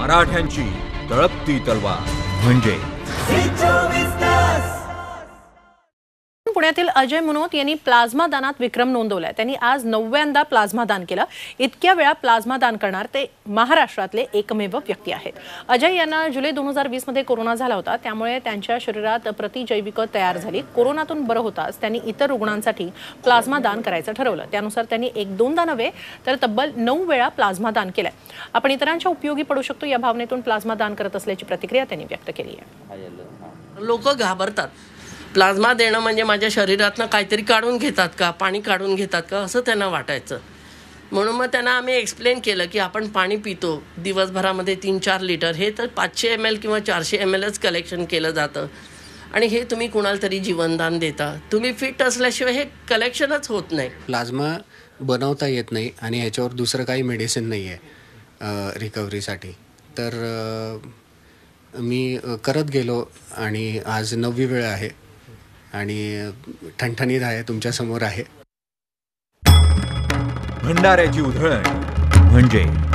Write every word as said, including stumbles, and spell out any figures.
मराठ्यांची तळपती तलवार म्हणजे पुण्यातील अजय मुनोत यांनी प्लाझ्मा दानात विक्रम नोंदवलाय। त्यांनी आज नवव्यांदा प्लाझ्मा दान केलं। इतक्या वेळा प्लाझ्मा दान करणार ते महाराष्ट्रातले एकमेव व्यक्ती आहेत। अजय यांना जुलै दोन हजार वीस मध्ये कोरोना झाला होता, त्यामुळे त्यांच्या शरीरात प्रतिजैविक तयार झाली। कोरोनातून बरं होताच त्यांनी इतर रुग्णांसाठी प्लाझ्मा दान करायचं ठरवलं। त्यानुसार त्यांनी एक दोनदा नव्हे तर तब्बल नऊ वेळा प्लाझ्मा दान केलंय। आपण इतरांच्या उपयोगी पडू शकतो या भावनेतून प्लाझ्मा दान करत असल्याची प्रतिक्रिया त्यांनी व्यक्त केली आहे। लोक घाबरतात। प्लाझ्मा देणं म्हणजे माझ्या शरीरातनं काहीतरी काढून घेतात का, पाणी काढून घेतात का, असं त्यांना वाटायचं। म्हणून मग त्यांना आम्ही एक्सप्लेन केलं की आपण पाणी पितो दिवसभरामध्ये तीन चार लिटर, हे तर पाचशे एम एल किंवा चारशे एम एलच कलेक्शन केलं जातं आणि हे तुम्ही कुणाला तरी जीवनदान देता। तुम्ही फिट असल्याशिवाय हे कलेक्शनच होत नाही। प्लाझ्मा बनवता येत नाही आणि ह्याच्यावर दुसरं काही मेडिसिन नाही आहे रिकव्हरीसाठी, तर मी करत गेलो आणि आज नववी वेळ आहे आणि ठणठणीत आहे, तुमच्या समोर आहे। भंडाऱ्याची उधळण म्हणजे